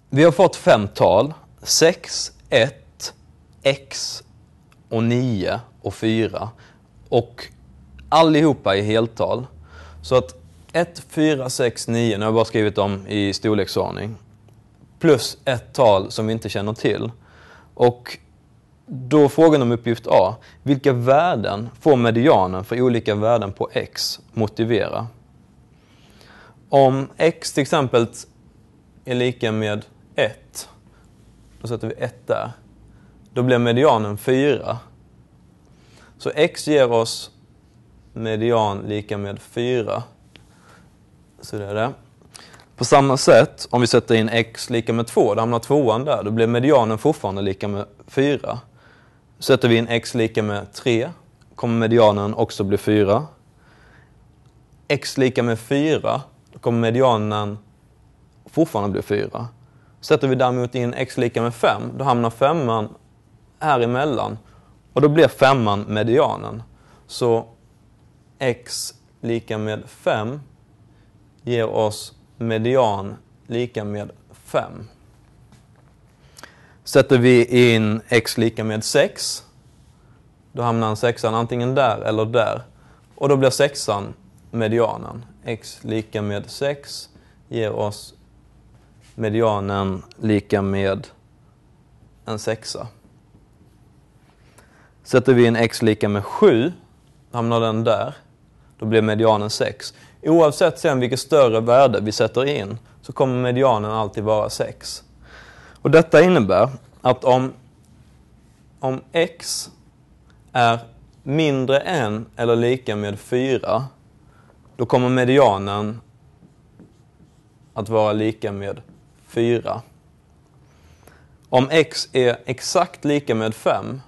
Vi har fått 5 tal, 6, 1, x och 9 och 4. Och allihopa är heltal. Så att 1, 4, 6, 9, nu har jag bara skrivit dem i storleksordning. Plus ett tal som vi inte känner till. Och då frågan om uppgift A. Vilka värden får medianen för olika värden på x motivera? Om x till exempel är lika med 1, då sätter vi 1 där. Då blir medianen 4. Så x ger oss median lika med 4. Så det är det. På samma sätt, om vi sätter in x lika med 2, då hamnar 2an där. Då blir medianen fortfarande lika med 4. Sätter vi in x lika med 3, kommer medianen också bli 4. X lika med 4, då kommer medianen fortfarande bli 4. Sätter vi däremot in x lika med 5, då hamnar 5an här emellan. Och då blir 5an medianen. Så x lika med 5 ger oss median lika med 5. Sätter vi in x lika med 6, då hamnar 6an antingen där eller där. Och då blir 6an medianen. X lika med 6 ger oss medianen lika med en 6. Sätter vi in x lika med 7, hamnar den där. Då blir medianen 6. Oavsett sen vilket större värde vi sätter in så kommer medianen alltid vara 6. Och detta innebär att om x är mindre än eller lika med 4, då kommer medianen att vara lika med 4. Om x är exakt lika med 5,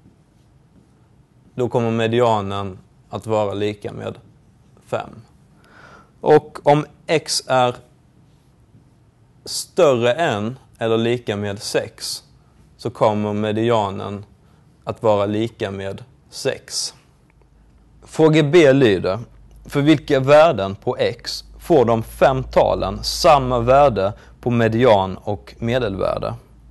då kommer medianen att vara lika med 5. Och om x är större än eller lika med 6, så kommer medianen att vara lika med 6. Fråga B lyder: för vilka värden på x får de 5 talen samma värde på median och medelvärde?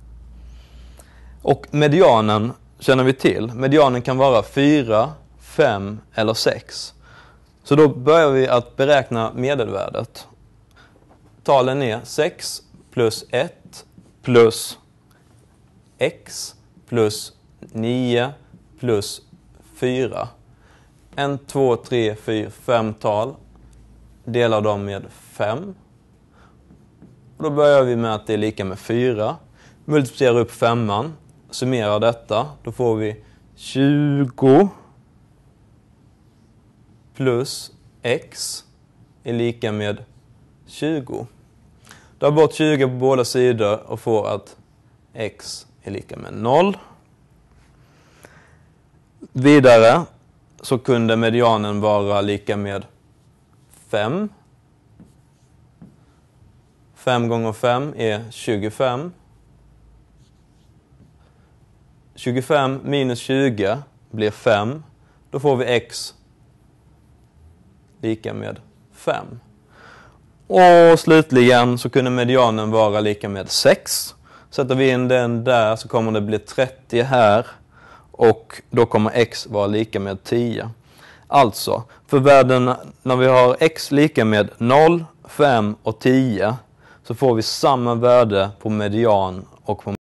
Och medianen känner vi till. Medianen kan vara 4, 5 eller 6. Så då börjar vi att beräkna medelvärdet. Talen är 6 plus 1 plus x plus 9 plus 4. 1, 2, 3, 4, 5 tal. Delar dem med 5. Och då börjar vi med att det är lika med 4. Multiplicerar upp 5an. Summerar detta. Då får vi 20 plus x är lika med 20. Tar bort 20 på båda sidor och får att x är lika med 0. Vidare så kunde medianen vara lika med 5. 5 gånger 5 är 25. 25 minus 20 blir 5. Då får vi x lika med 5. Och slutligen så kunde medianen vara lika med 6. Sätter vi in den där så kommer det bli 30 här. Och då kommer x vara lika med 10. Alltså, för värden när vi har x lika med 0, 5 och 10 så får vi samma värde på median och på